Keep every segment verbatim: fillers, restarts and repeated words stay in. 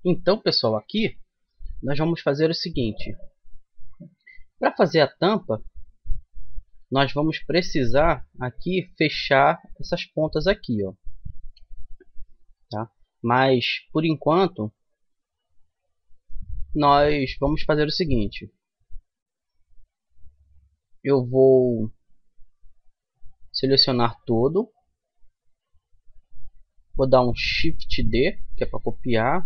Então, pessoal, aqui nós vamos fazer o seguinte. Para fazer a tampa, nós vamos precisar aqui fechar essas pontas aqui, ó. Tá? Mas, por enquanto, nós vamos fazer o seguinte. Eu vou selecionar todo. Vou dar um Shift D, que é para copiar.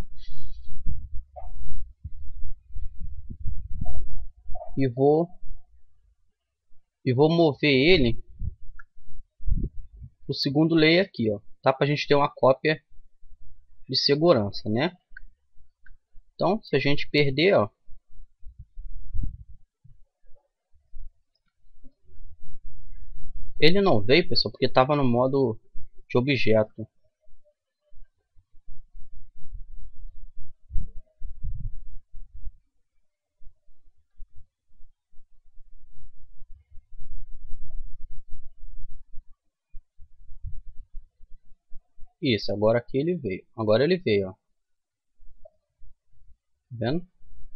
E vou, e vou mover ele para o segundo layer aqui, ó. Tá? Para a gente ter uma cópia de segurança, né? Então, se a gente perder, ó, ele não veio, pessoal, porque estava no modo de objeto. Isso, agora aqui ele veio. Agora ele veio, ó. Tá vendo?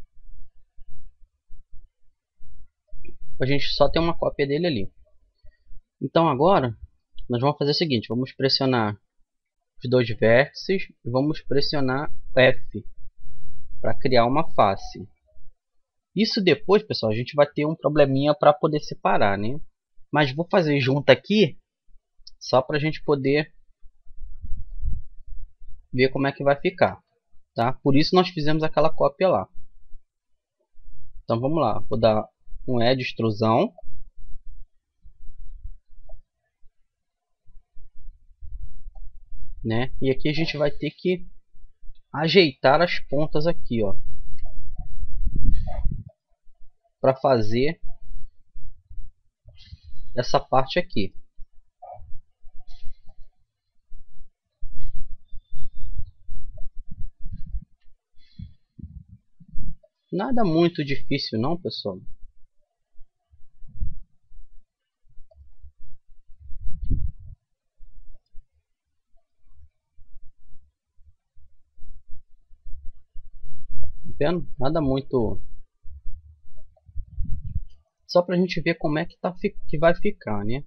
A gente só tem uma cópia dele ali. Então agora nós vamos fazer o seguinte, vamos pressionar os dois vértices e vamos pressionar F para criar uma face. Isso depois, pessoal, a gente vai ter um probleminha para poder separar, né? Mas vou fazer junto aqui só para a gente poder ver como é que vai ficar, tá? Por isso nós fizemos aquela cópia lá. Então vamos lá, vou dar um E de extrusão. Né? E aqui a gente vai ter que ajeitar as pontas aqui, ó, para fazer essa parte aqui. Nada muito difícil não, pessoal. Vendo? Nada muito. Só pra gente ver como é que, tá, que vai ficar, né?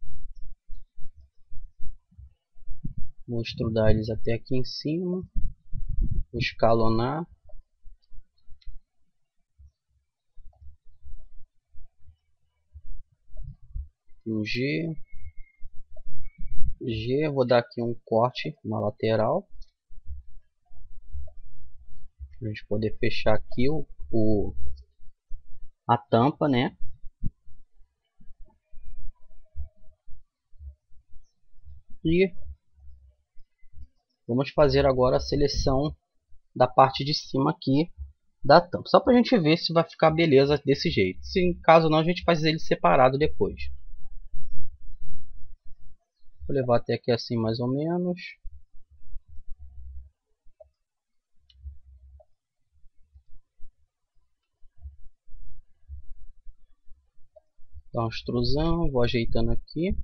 Vou extrudar eles até aqui em cima. Vou escalonar. Um G. G. Vou dar aqui um corte na lateral. Pra gente poder fechar aqui o, o a tampa, né? E vamos fazer agora a seleção da parte de cima aqui da tampa. Só para a gente ver se vai ficar beleza desse jeito. Se em caso não, a gente faz ele separado depois. Vou levar até aqui assim mais ou menos. Dá uma extrusão, vou ajeitando aqui.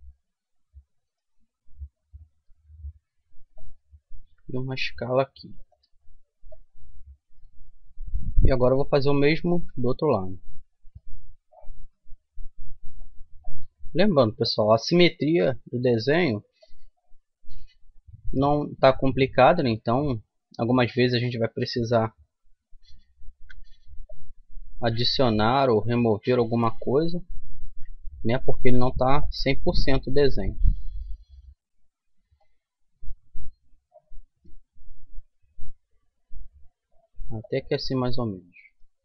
E uma escala aqui. E agora eu vou fazer o mesmo do outro lado. Lembrando, pessoal, a simetria do desenho não está complicada, né? Então algumas vezes a gente vai precisar adicionar ou remover alguma coisa, né? Porque ele não está cem por cento o desenho. Até que assim mais ou menos.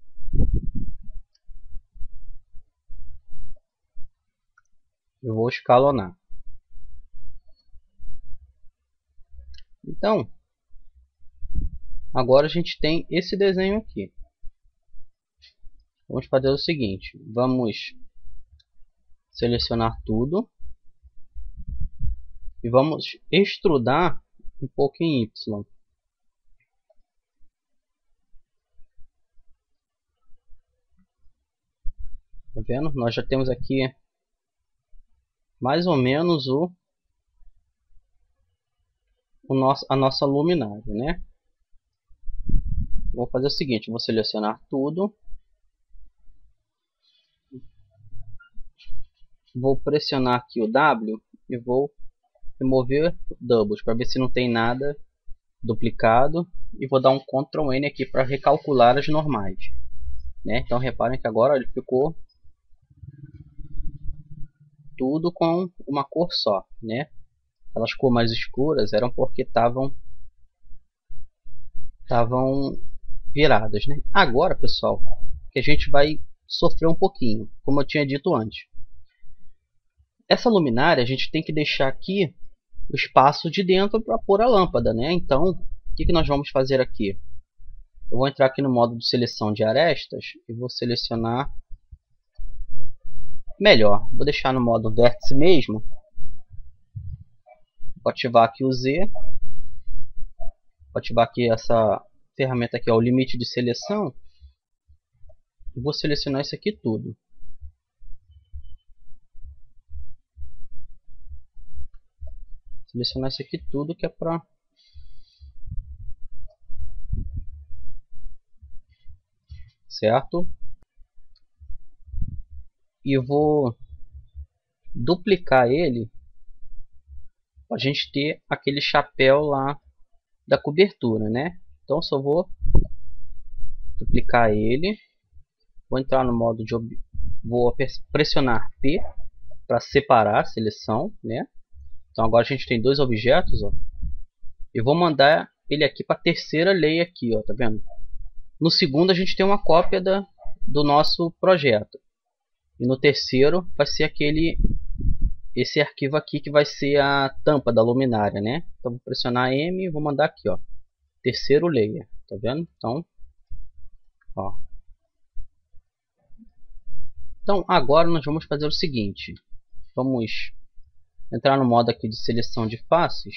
Eu vou escalonar. Então, agora a gente tem esse desenho aqui. Vamos fazer o seguinte, vamos selecionar tudo e vamos extrudar um pouco em Y. Tá vendo? Nós já temos aqui mais ou menos o, o nosso, a nossa luminária, né? vou fazer o seguinte, vou selecionar tudo. Vou pressionar aqui o W e vou remover doubles para ver se não tem nada duplicado. E vou dar um control N aqui para recalcular as normais. Né? Então reparem que agora ele ficou tudo com uma cor só. Né? Aquelas cores mais escuras eram porque estavam estavam viradas. Né? Agora, pessoal, que a gente vai sofrer um pouquinho, como eu tinha dito antes. Essa luminária a gente tem que deixar aqui o espaço de dentro para pôr a lâmpada, né? Então, o que, que nós vamos fazer aqui? Eu vou entrar aqui no modo de seleção de arestas e vou selecionar melhor. Vou deixar no modo vértice mesmo. Vou ativar aqui o Z. Vou ativar aqui essa ferramenta aqui, ó, o limite de seleção. E vou selecionar isso aqui tudo. Selecionar isso aqui tudo que é para certo? E vou duplicar ele para a gente ter aquele chapéu lá da cobertura, né? Então só vou duplicar ele, vou entrar no modo de ob... vou pressionar P para separar a seleção, né? Então agora a gente tem dois objetos, ó. E vou mandar ele aqui para a terceira layer aqui, ó, tá vendo? No segundo a gente tem uma cópia da, do nosso projeto. E no terceiro vai ser aquele esse arquivo aqui que vai ser a tampa da luminária, né? Então vou pressionar M e vou mandar aqui, ó, terceiro layer, tá vendo? Então, ó. Então agora nós vamos fazer o seguinte, vamos entrar no modo aqui de seleção de faces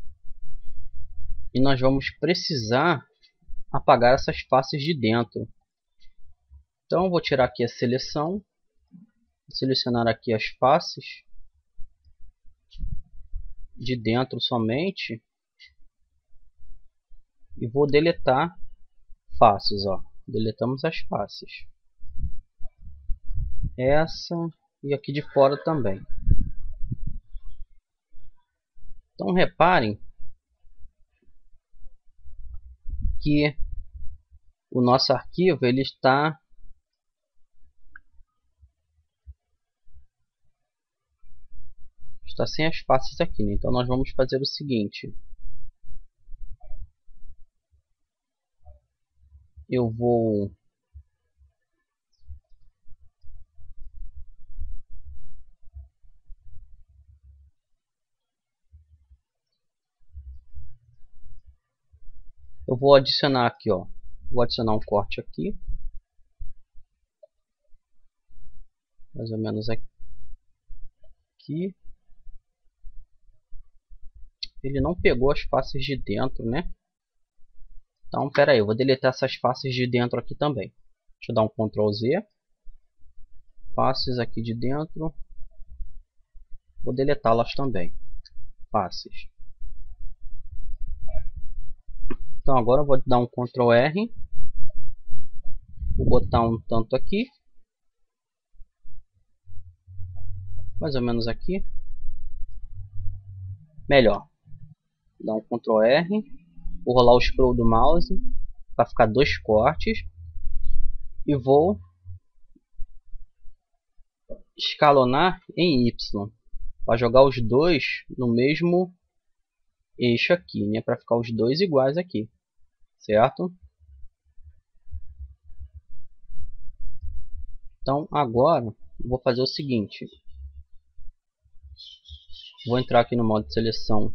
e nós vamos precisar apagar essas faces de dentro. Então vou tirar aqui a seleção, vou selecionar aqui as faces de dentro somente e vou deletar faces, ó. Deletamos as faces, essa e aqui de fora também. Então reparem que o nosso arquivo ele está está sem as faces aqui, né? Então nós vamos fazer o seguinte, eu vou eu vou adicionar aqui, ó, vou adicionar um corte aqui, mais ou menos aqui. Ele não pegou as faces de dentro, né? Então, pera aí, eu vou deletar essas faces de dentro aqui também. Deixa eu dar um control Z. Faces aqui de dentro. Vou deletá-las também. Faces. Então, agora eu vou dar um control R. Vou botar um tanto aqui. Mais ou menos aqui. Melhor. Dá um control R, vou rolar o scroll do mouse para ficar dois cortes e vou escalonar em Y para jogar os dois no mesmo eixo aqui, né? Para ficar os dois iguais aqui, certo? Então agora vou fazer o seguinte, vou entrar aqui no modo de seleção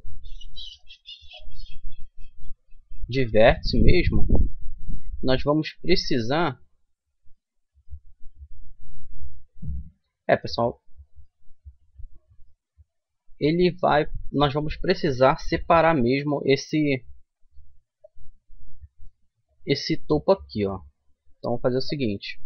de vértice mesmo, nós vamos precisar, é pessoal, ele vai, nós vamos precisar separar mesmo esse esse topo aqui, ó. Então vou fazer o seguinte,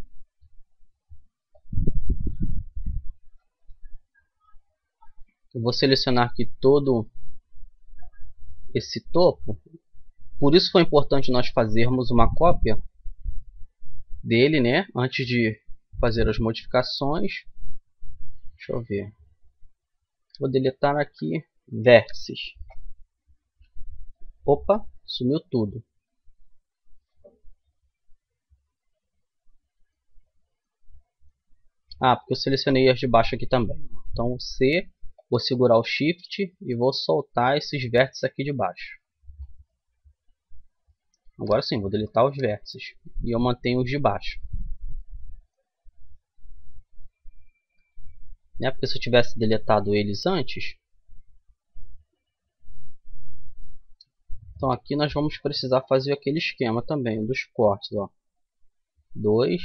eu vou selecionar aqui todo esse topo Por isso foi importante nós fazermos uma cópia dele, né, antes de fazer as modificações. Deixa eu ver. Vou deletar aqui vértices. Opa, sumiu tudo. Ah, porque eu selecionei as de baixo aqui também. Então C, vou segurar o Shift e vou soltar esses vértices aqui de baixo. Agora sim, vou deletar os vértices e eu mantenho os de baixo. Né? Porque se eu tivesse deletado eles antes, então aqui nós vamos precisar fazer aquele esquema também dos cortes, ó. dois,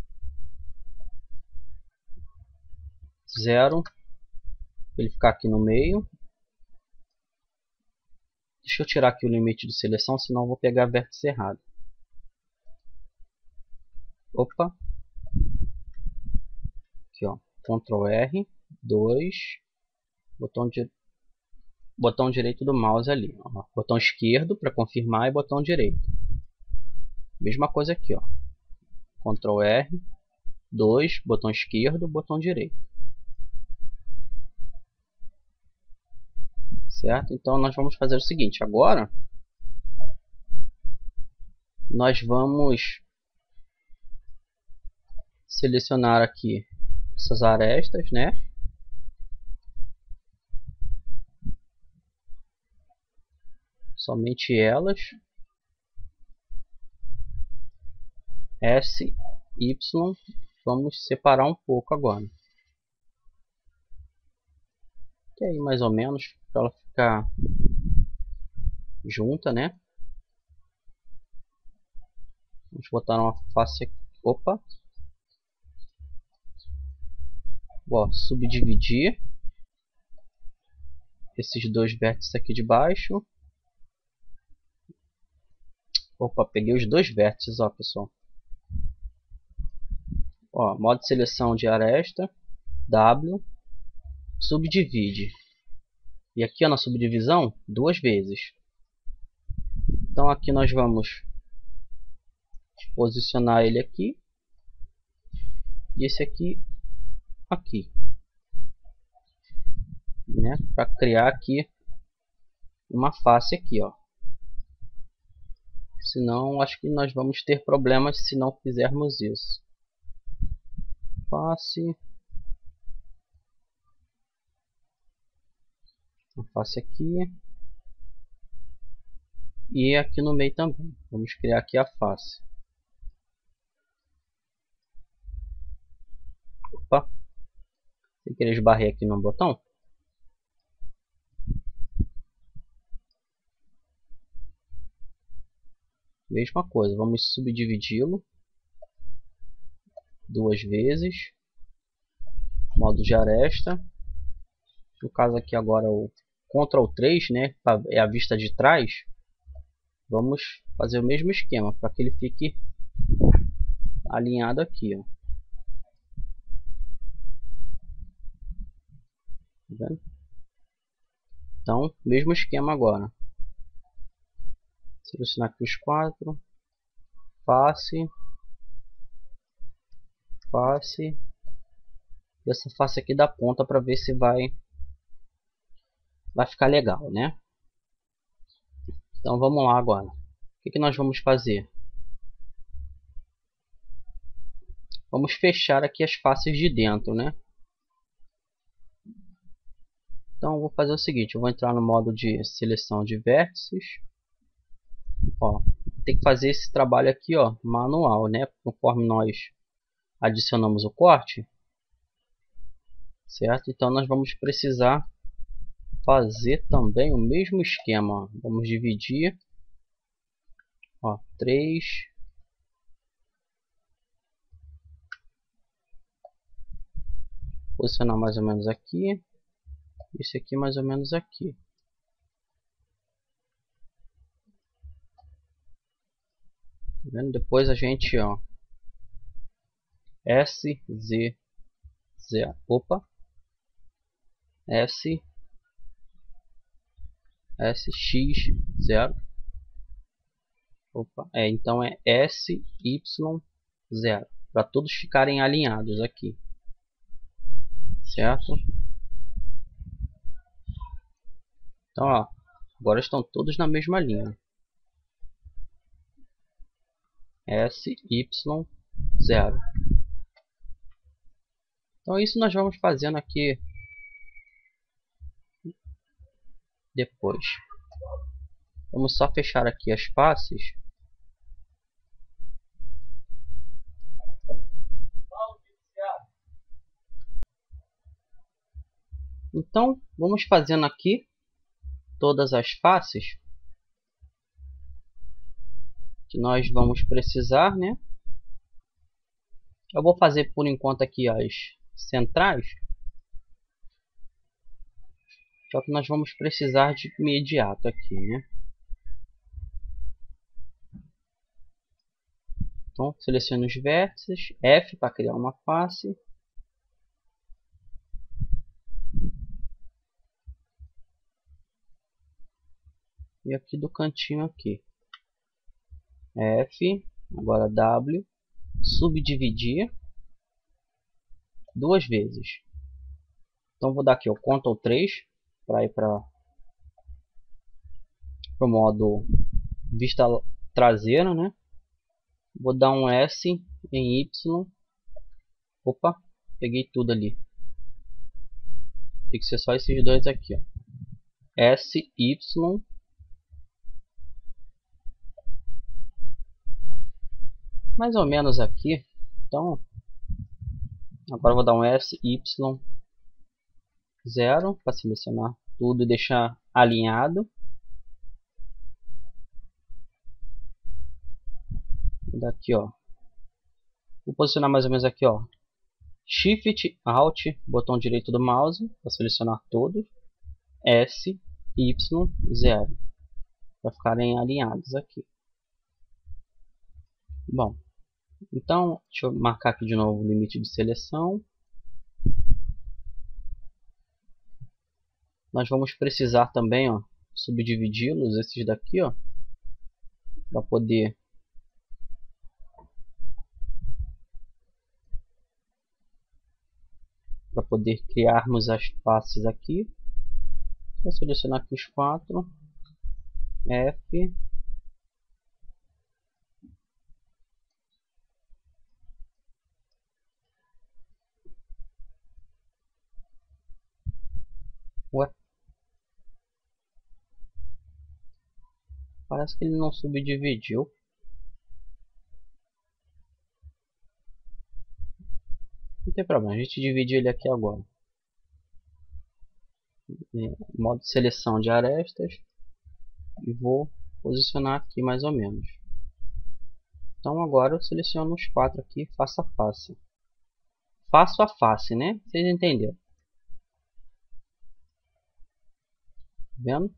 zero, ele ficar aqui no meio. Deixa eu tirar aqui o limite de seleção, senão eu vou pegar vértice errado. Opa. Aqui, ó. Ctrl R, dois, botão, di botão direito do mouse ali. Ó. Botão esquerdo para confirmar e botão direito. Mesma coisa aqui, ó. Ctrl R, dois, botão esquerdo, botão direito. Certo? Então nós vamos fazer o seguinte, agora nós vamos selecionar aqui essas arestas, né? Somente elas. S, Y, vamos separar um pouco agora. Que aí mais ou menos para ela ficar junta, né? Vamos botar uma face aqui. Opa! Ó, subdividir esses dois vértices aqui de baixo. Opa, peguei os dois vértices, ó, pessoal. Ó, modo de seleção de aresta, W, subdivide. E aqui, ó, na subdivisão, duas vezes. Então aqui nós vamos posicionar ele aqui. E esse aqui, aqui. Né? Para criar aqui uma face aqui, ó. Senão, acho que nós vamos ter problemas se não fizermos isso. Face. Uma face aqui. E aqui no meio também. Vamos criar aqui a face. Opa. Sem querer esbarrei aqui no botão. Mesma coisa, vamos subdividi-lo duas vezes. Modo de aresta. No caso aqui agora o Ctrl três, né, é a vista de trás. Vamos fazer o mesmo esquema para que ele fique alinhado aqui, ó. Tá vendo? Então, mesmo esquema agora. Selecionar aqui os quatro. Face. Face. E essa face aqui da ponta para ver se vai vai ficar legal, né? Então vamos lá agora. O que, que nós vamos fazer? Vamos fechar aqui as faces de dentro, né? Então eu vou fazer o seguinte, eu vou entrar no modo de seleção de vértices. Ó, tem que fazer esse trabalho aqui, ó, manual, né? Conforme nós adicionamos o corte, certo? Então nós vamos precisar fazer também o mesmo esquema, ó. Vamos dividir, ó, três, posicionar mais ou menos aqui, esse aqui mais ou menos aqui. Tá vendo? Depois a gente, ó, S, Z, Z, opa, S, S, X, zero. Opa, é, então é S Y zero, para todos ficarem alinhados aqui, certo? Então, ó, agora estão todos na mesma linha. S Y zero. Então isso nós vamos fazendo aqui depois. Vamos só fechar aqui as faces. Então vamos fazendo aqui todas as faces que nós vamos precisar, né? Eu vou fazer por enquanto aqui as centrais, só que nós vamos precisar de imediato aqui, né? Então seleciono os vértices, F para criar uma face. E aqui do cantinho aqui, F, agora W, subdividir duas vezes. Então vou dar aqui o Ctrl três para ir para o modo vista traseira, né? Vou dar um S em Y. Opa, peguei tudo ali. Tem que ser só esses dois aqui, ó. S, Y. Mais ou menos aqui. Então, agora eu vou dar um S, Y, zero para selecionar tudo e deixar alinhado. Vou dar aqui, ó. Vou posicionar mais ou menos aqui, ó. Shift, Alt, botão direito do mouse para selecionar todos. S, Y, zero para ficarem alinhados aqui. Bom, então deixa eu marcar aqui de novo o limite de seleção. Nós vamos precisar também, ó, subdividi-los, esses daqui, ó, para poder para poder criarmos as faces aqui. Vou selecionar aqui os quatro, F, ué, parece que ele não subdividiu. Não tem problema, a gente divide ele aqui agora. Modo seleção de arestas. E vou posicionar aqui mais ou menos. Então agora eu seleciono os quatro aqui, face a face. Faço a face, né? Vocês entenderam? Vendo?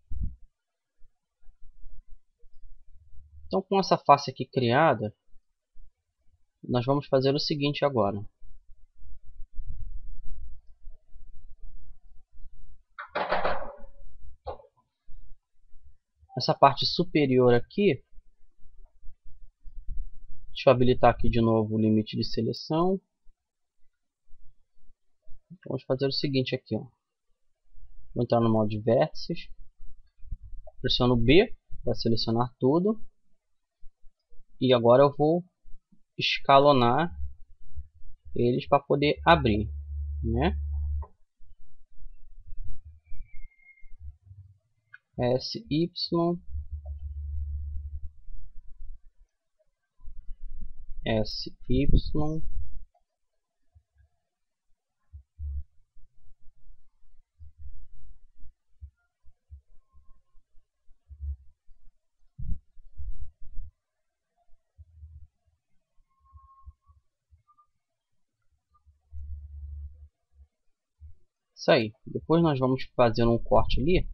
Então com essa face aqui criada, nós vamos fazer o seguinte agora. Essa parte superior aqui, deixa eu habilitar aqui de novo o limite de seleção. Vamos fazer o seguinte aqui, ó. Vou entrar no modo de vértices, pressiono B para selecionar tudo, e agora eu vou escalonar eles para poder abrir, né? S, Y, S, Y, isso aí. Depois nós vamos fazer um corte ali.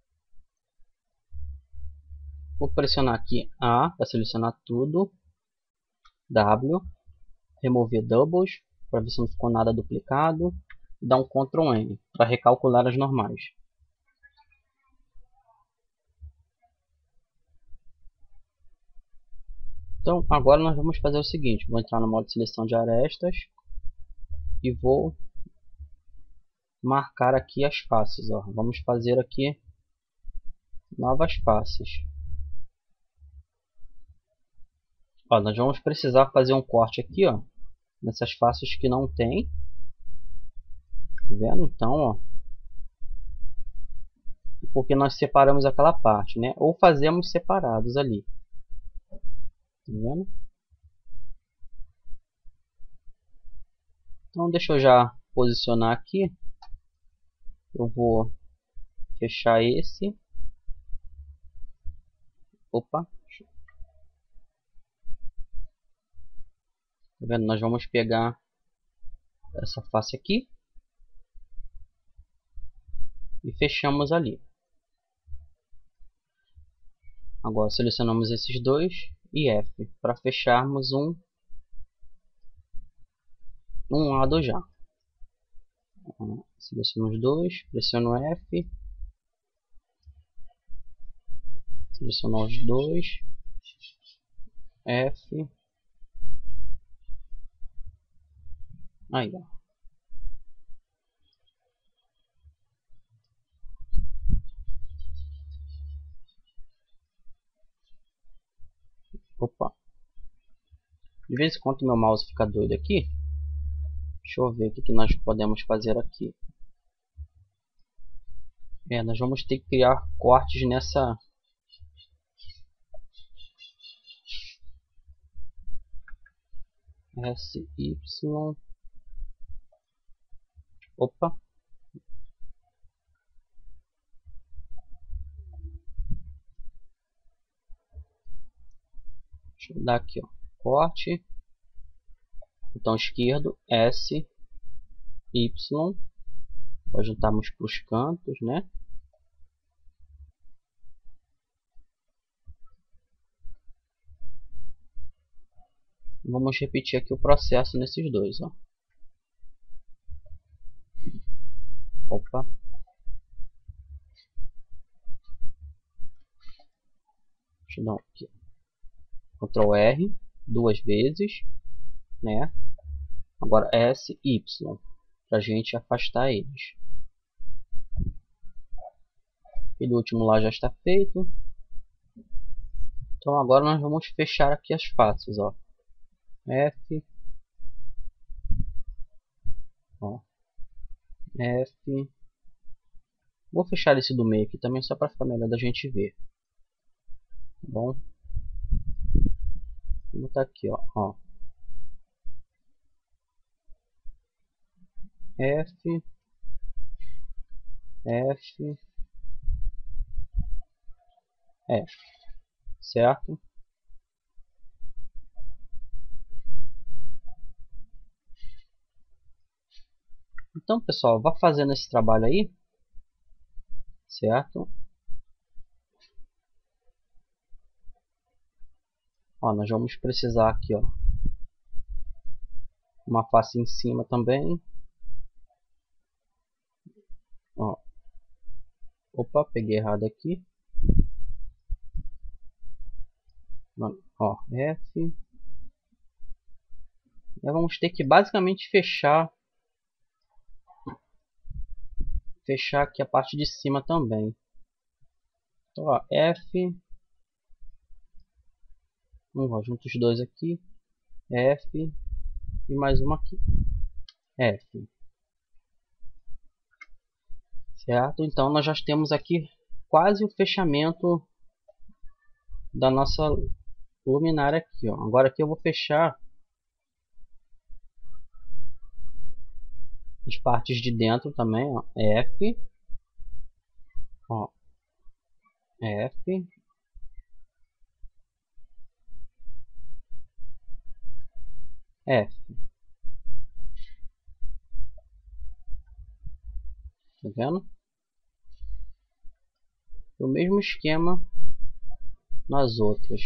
Vou pressionar aqui A para selecionar tudo. W. Remover doubles para ver se não ficou nada duplicado. E dar um Ctrl N para recalcular as normais. Então agora nós vamos fazer o seguinte, vou entrar no modo de seleção de arestas e vou marcar aqui as faces, ó. Vamos fazer aqui novas faces. Ó, nós vamos precisar fazer um corte aqui, ó, nessas faces que não tem. Tá vendo? Então, ó, porque nós separamos aquela parte, né? Ou fazemos separados ali. Tá vendo? Então deixa eu já posicionar aqui. Eu vou fechar esse. Opa. Tá vendo? Nós vamos pegar essa face aqui e fechamos ali. Agora selecionamos esses dois e F para fecharmos um um lado já. Seleciono os dois, pressiono F, seleciono os dois, F, aí ó. Opa. De vez em quando meu mouse fica doido aqui. Deixa eu ver o que, que nós podemos fazer aqui. É, nós vamos ter que criar cortes nessa... S, Y... Opa. Deixa eu dar aqui, ó. Corte. Botão esquerdo, S, Y. Ajuntarmos para os cantos, né? Vamos repetir aqui o processo nesses dois, ó. Opa. Deixa eu dar aqui. Ctrl R duas vezes, né? Agora S, Y, para a gente afastar eles. Aquele último lá já está feito. Então agora nós vamos fechar aqui as faces, ó. F, ó, F. Vou fechar esse do meio aqui também só para ficar melhor da gente ver. Tá bom? Vou botar aqui, ó, ó. F, F, F, certo? Então, pessoal, vá fazendo esse trabalho aí, certo? Ó, nós vamos precisar aqui, ó, uma face em cima também. Ó. Opa, peguei errado aqui. Ó, F. E vamos ter que basicamente fechar fechar aqui a parte de cima também. Então, ó, F. Vamos junto os dois aqui. F. E mais uma aqui. F. Certo? Então nós já temos aqui quase o fechamento da nossa luminária aqui, ó. Agora aqui eu vou fechar as partes de dentro também, ó. F, ó, F, F. Tá vendo? O mesmo esquema nas outras.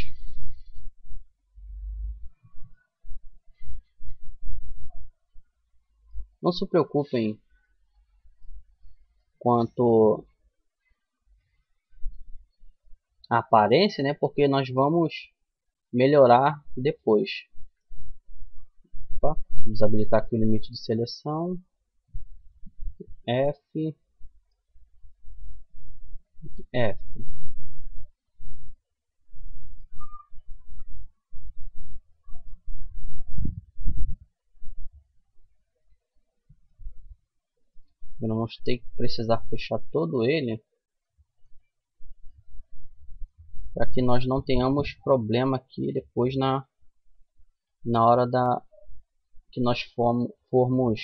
Não se preocupem quanto a aparência, né? Porque nós vamos melhorar depois. Opa, deixa eu desabilitar aqui o limite de seleção. F. F. Vamos ter que precisar fechar todo ele para que nós não tenhamos problema aqui depois na na hora da que nós formos, formos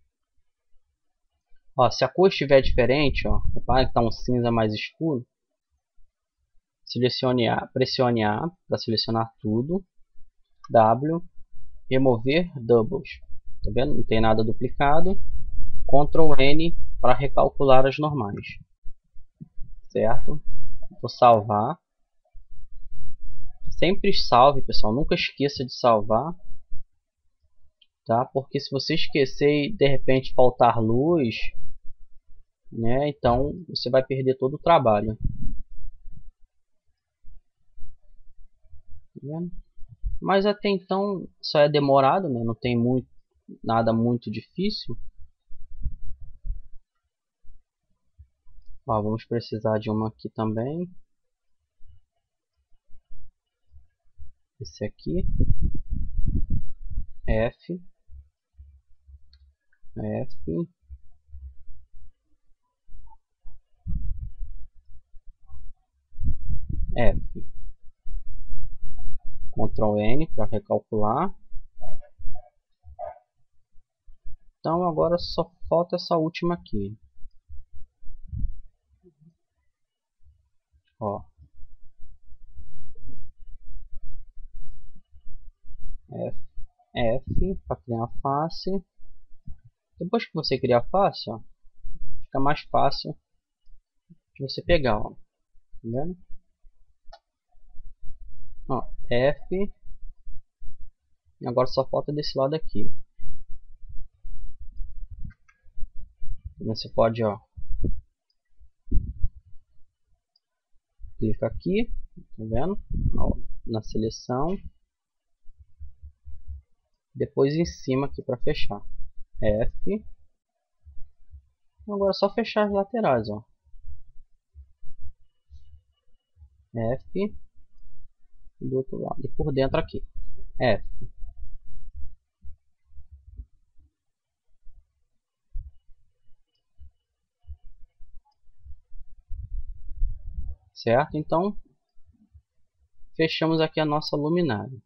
ó, se a cor estiver diferente, ó, repara que está um cinza mais escuro, selecione A, pressione A para selecionar tudo, W, remover doubles, tá vendo? Não tem nada duplicado, Ctrl N para recalcular as normais, certo? Vou salvar. Sempre salve, pessoal, nunca esqueça de salvar, tá? Porque se você esquecer e de repente faltar luz, né, então você vai perder todo o trabalho. Tá vendo? Mas até então só é demorado, né? Não tem muito, nada muito difícil. Ó, vamos precisar de uma aqui também. Esse aqui. F. F. F. Ctrl N para recalcular. Então agora só falta essa última aqui. Ó. F. F para criar a face. Depois que você criar a face, ó, fica mais fácil de você pegar, ó. Tá vendo? Ó, F. E agora só falta desse lado aqui. Você pode, ó, clica aqui, tá vendo? Ó, na seleção. Depois em cima aqui para fechar. F. Agora é só fechar as laterais, ó. F. Do outro lado e por dentro aqui. F. Certo? Então, fechamos aqui a nossa luminária.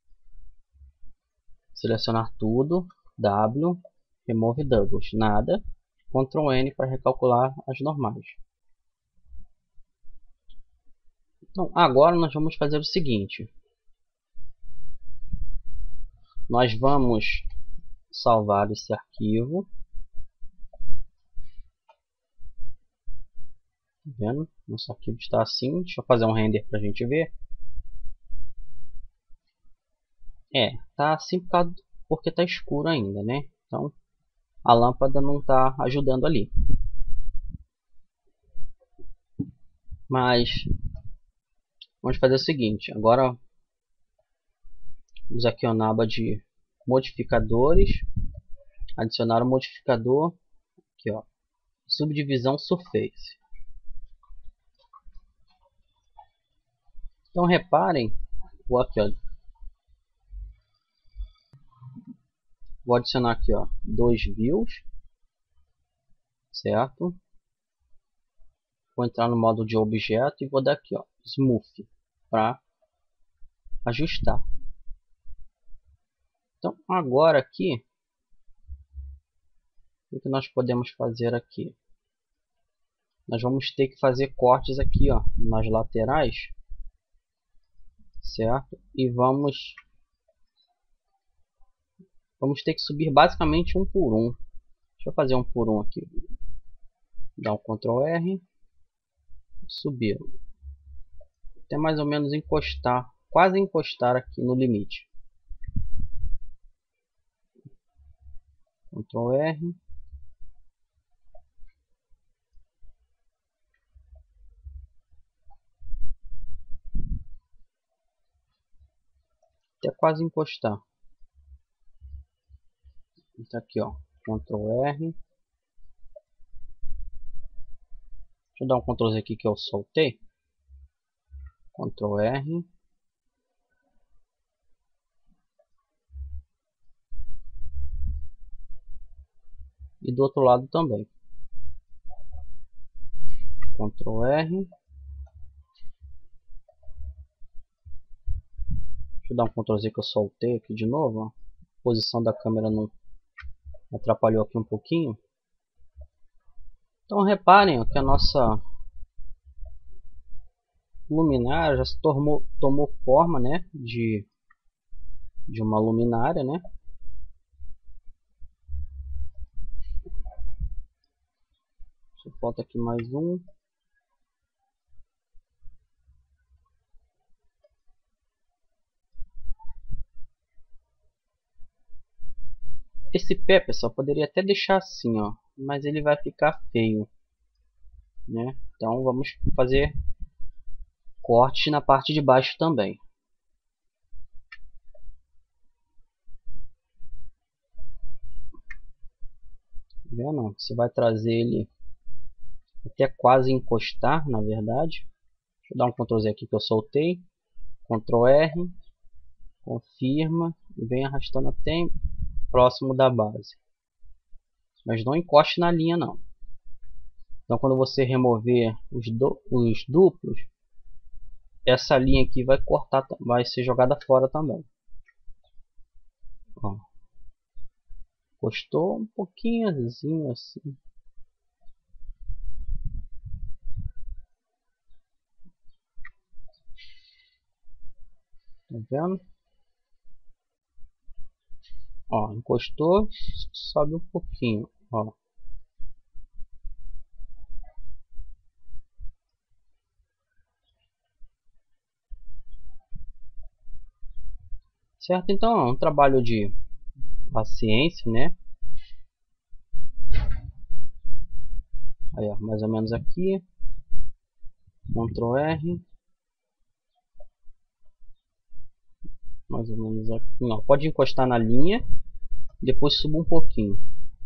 Selecionar tudo, W, remove doubles, nada, Ctrl N para recalcular as normais. Então, agora nós vamos fazer o seguinte. Nós vamos salvar esse arquivo. Tá vendo? Nosso arquivo está assim. Deixa eu fazer um render para a gente ver. É, tá assim por causa, porque tá escuro ainda, né? Então a lâmpada não tá ajudando ali. Mas vamos fazer o seguinte. Agora vamos aqui na aba de modificadores, adicionar um modificador aqui, ó, subdivisão surface. Então reparem, vou aqui, ó, vou adicionar aqui, ó, dois views, certo? Vou entrar no modo de objeto e vou dar aqui, ó, smooth para ajustar. Então agora aqui, o que nós podemos fazer aqui? Nós vamos ter que fazer cortes aqui, ó, nas laterais, certo? E vamos vamos ter que subir basicamente um por um. Deixa eu fazer um por um aqui. Dar um Ctrl R, subir até mais ou menos encostar, quase encostar aqui no limite. Ctrl R. até quase encostar. Então aqui, ó, control R. Deixa eu dar um control Z aqui que eu soltei. control R. E do outro lado também. control R. Deixa eu dar um control Z que eu soltei aqui de novo. Ó. A posição da câmera não atrapalhou aqui um pouquinho. Então reparem ó, que a nossa luminária já se tomou, tomou forma, né, de, de uma luminária, né? Só falta aqui mais um. Esse pé, pessoal, poderia até deixar assim, ó, mas ele vai ficar feio, né? Então vamos fazer corte na parte de baixo também. Tá vendo? Você vai trazer ele até quase encostar, na verdade. Deixa eu dar um control Z aqui que eu soltei. control R, confirma e vem arrastando até próximo da base. Mas não encoste na linha não. Então quando você remover os, do, os duplos, essa linha aqui vai cortar, vai ser jogada fora também. Ó. Encostou um pouquinho assim. Tá vendo? Ó, encostou, sobe um pouquinho, ó. Certo? Então é um trabalho de paciência, né? Aí, ó, mais ou menos aqui. control R. Mais ou menos aqui. Não, pode encostar na linha. Depois suba um pouquinho.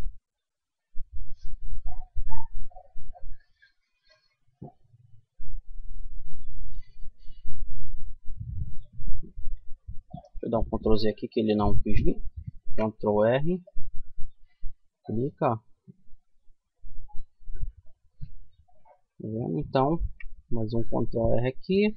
Deixa eu dar um control Z aqui que ele não quis vir. control R. Clica. Tá vendo? Então, mais um control R aqui.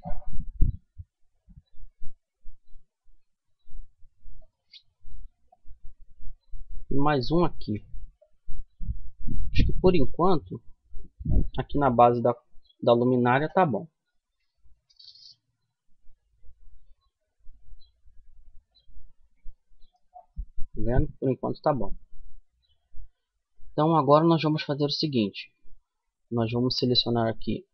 E mais um aqui. Acho que por enquanto, aqui na base da, da luminária tá bom. Tá vendo? Por enquanto tá bom. Então agora nós vamos fazer o seguinte. Nós vamos selecionar aqui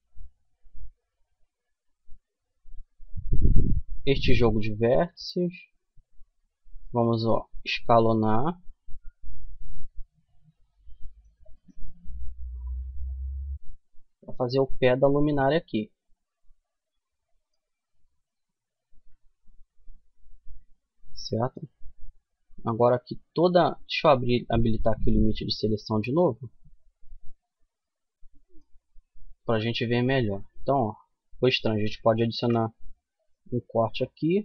este jogo de vértices. Vamos ó, escalonar. Para fazer o pé da luminária aqui. Certo? Agora aqui toda... Deixa eu abrir, habilitar aqui o limite de seleção de novo. Para a gente ver melhor. Então, ó, foi estranho. A gente pode adicionar um corte aqui.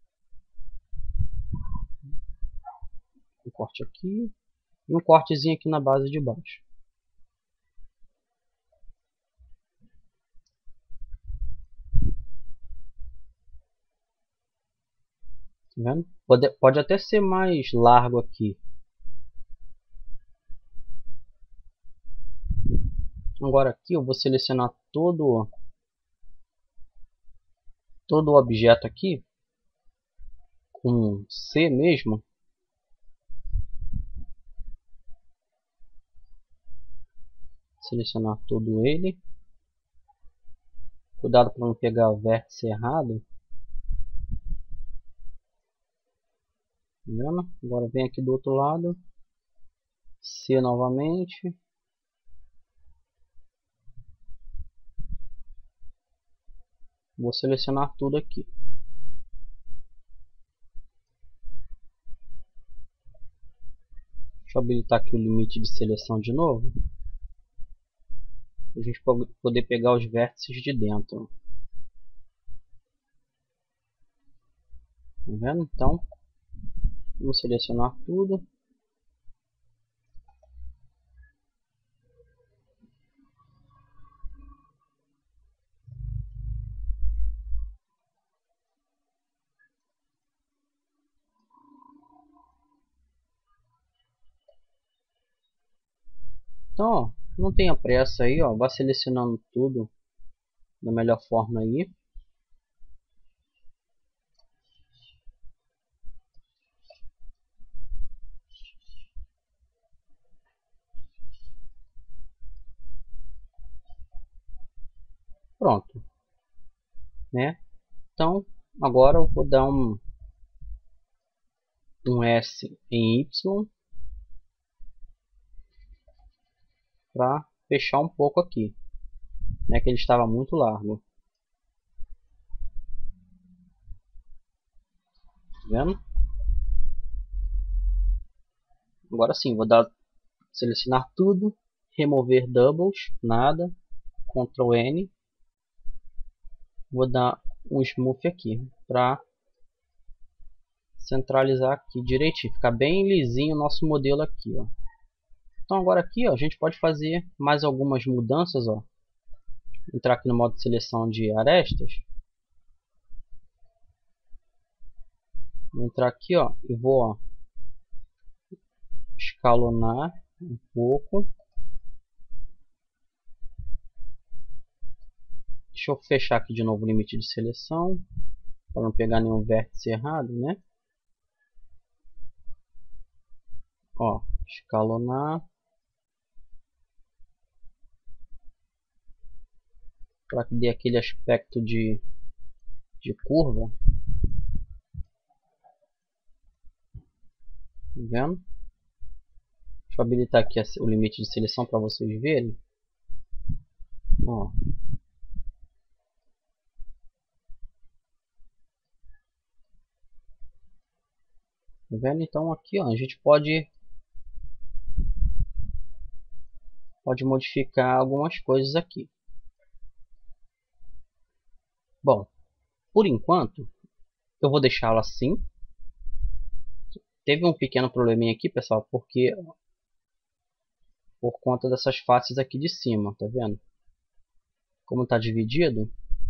Um corte aqui. E um cortezinho aqui na base de baixo. Tá vendo? Pode, pode até ser mais largo aqui. Agora aqui eu vou selecionar todo, todo o objeto aqui. Com C mesmo. Selecionar todo ele. Cuidado para não pegar o vértice errado. Tá vendo? Agora vem aqui do outro lado. C novamente. Vou selecionar tudo aqui. eu habilitar aqui o limite de seleção de novo. Para a gente poder pegar os vértices de dentro. Tá vendo? Então, vamos selecionar tudo. Então, ó, não tenha pressa aí, ó, vá selecionando tudo da melhor forma aí. Pronto, né? Então, agora eu vou dar um um S em Y para fechar um pouco aqui, né? Que ele estava muito largo. Tá vendo? Agora sim, vou dar selecionar tudo, remover doubles, nada, control N. Vou dar um smooth aqui para centralizar aqui direitinho, ficar bem lisinho o nosso modelo aqui, ó. Então agora aqui, ó, a gente pode fazer mais algumas mudanças, ó. Entrar aqui no modo de seleção de arestas. Vou entrar aqui, ó, e vou, ó, escalonar um pouco. Deixa eu fechar aqui de novo o limite de seleção, para não pegar nenhum vértice errado, né? Ó, escalonar. Para que dê aquele aspecto de, de curva. Tá vendo? Deixa eu habilitar aqui o limite de seleção para vocês verem. Ó. Tá vendo? Então aqui, ó, a gente pode pode modificar algumas coisas aqui. Bom, por enquanto eu vou deixá-la assim. Teve um pequeno probleminha aqui, pessoal, porque por conta dessas faces aqui de cima, tá vendo? Como está dividido,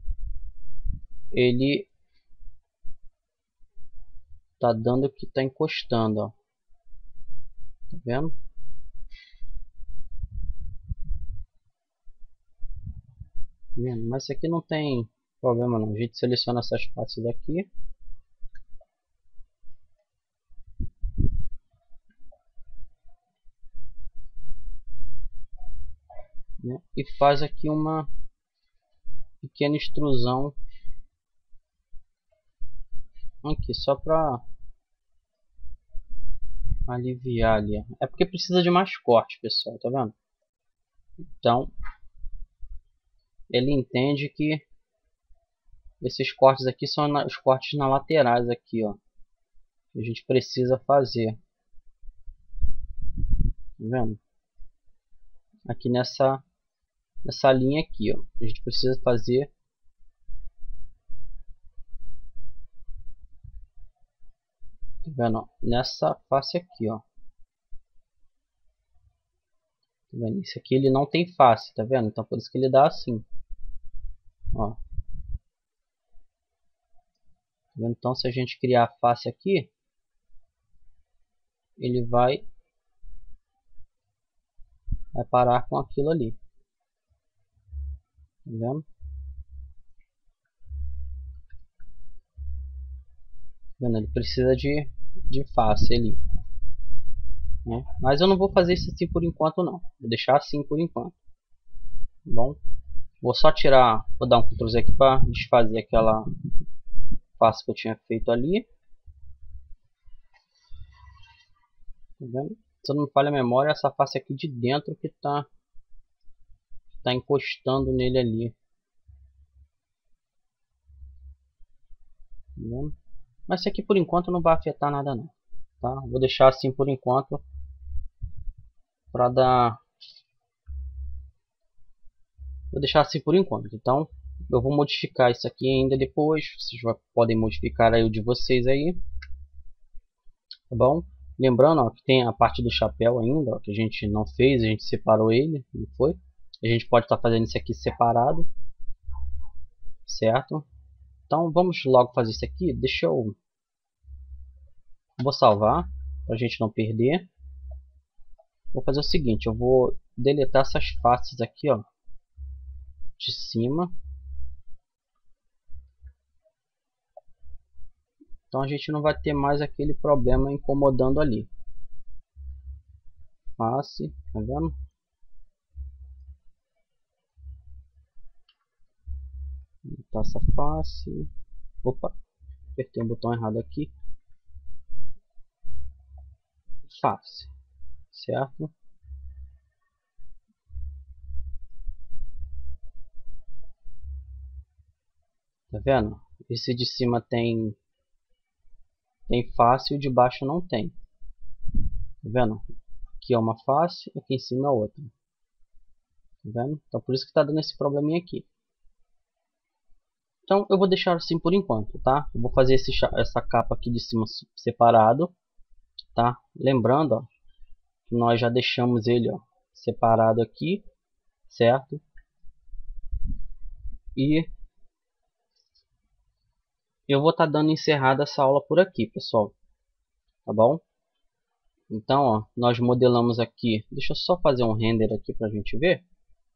ele tá dando que tá encostando, ó. Tá vendo? Vendo? Mas isso aqui não tem problema não. A gente seleciona essas faces daqui. Né? E faz aqui uma pequena extrusão aqui, só para aliviar ali. É porque precisa de mais corte, pessoal, tá vendo? Então, ele entende que esses cortes aqui são na, os cortes na laterais aqui, ó. Que a gente precisa fazer. Tá vendo? Aqui nessa nessa linha aqui, ó. A gente precisa fazer tá vendo? Nessa face aqui, ó. Tá vendo? Esse aqui ele não tem face, tá vendo? Então por isso que ele dá assim. Ó. Tá vendo? Então se a gente criar a face aqui, ele vai vai parar com aquilo ali. Tá vendo? Tá vendo? Ele precisa de, de face ali. Né? Mas eu não vou fazer isso assim por enquanto não. Vou deixar assim por enquanto. Tá bom? Vou só tirar, vou dar um control Z aqui para desfazer aquela face que eu tinha feito ali. Tá vendo? Se eu não me falha a memória, essa face aqui de dentro que tá tá encostando nele ali. Tá vendo? Mas isso aqui por enquanto não vai afetar nada não, tá? Vou deixar assim por enquanto, para dar. Vou deixar assim por enquanto. Então eu vou modificar isso aqui ainda depois. Vocês podem modificar aí o de vocês aí, tá bom? Lembrando, ó, que tem a parte do chapéu ainda, ó, que a gente não fez, a gente separou ele, não foi? A gente pode estar tá fazendo isso aqui separado, certo? Então vamos logo fazer isso aqui. Deixa eu, vou salvar para a gente não perder. Vou fazer o seguinte, eu vou deletar essas faces aqui, ó, de cima. Então a gente não vai ter mais aquele problema incomodando ali. Face, tá vendo? Tá essa face. Opa, apertei o botão errado aqui. Face, certo? Tá vendo? Esse de cima tem tem face e o de baixo não tem. Tá vendo? Aqui é uma face, aqui em cima é outra. Tá vendo? Então por isso que tá dando esse probleminha aqui. Então eu vou deixar assim por enquanto, tá? Eu vou fazer esse, essa capa aqui de cima separado, tá? Lembrando, ó, que nós já deixamos ele, ó, separado aqui, certo? E eu vou estar tá dando encerrada essa aula por aqui, pessoal, tá bom? Então, ó, nós modelamos aqui. Deixa eu só fazer um render aqui pra gente ver.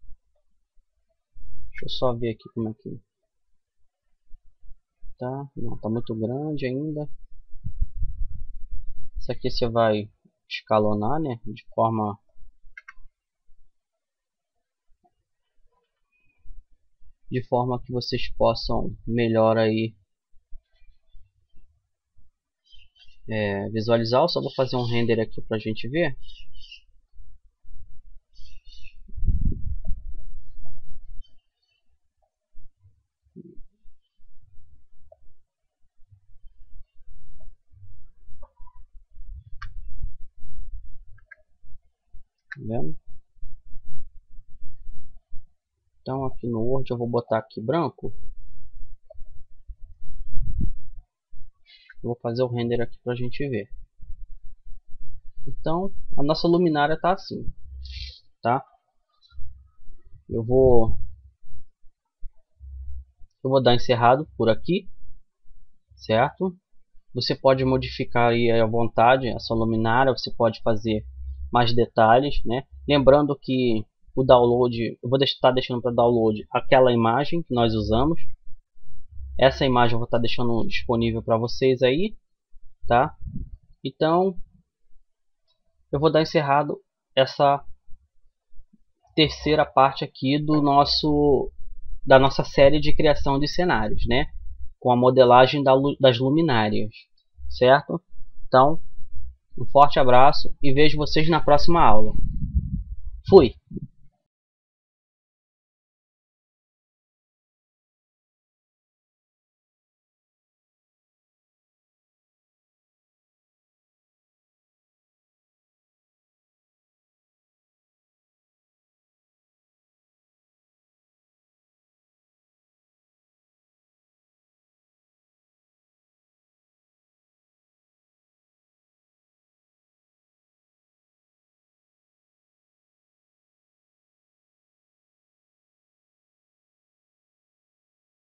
Deixa eu só ver aqui como é que tá. Não, tá muito grande ainda. Isso aqui você vai escalonar, né? De forma de forma que vocês possam melhor aí é, visualizar. Eu só vou fazer um render aqui pra gente ver. Tá vendo? Então aqui no Word eu vou botar aqui branco. Eu vou fazer o render aqui pra gente ver. Então a nossa luminária tá assim, tá? Eu vou eu vou dar encerrado por aqui, certo? Você pode modificar aí à vontade a sua luminária, você pode fazer mais detalhes, né? Lembrando que o download, eu vou estar deixando para download aquela imagem que nós usamos. Essa imagem eu vou estar deixando disponível para vocês aí, tá? Então eu vou dar encerrado essa terceira parte aqui do nosso da nossa série de criação de cenários, né? Com a modelagem da, das luminárias, certo? Então, um forte abraço e vejo vocês na próxima aula. Fui!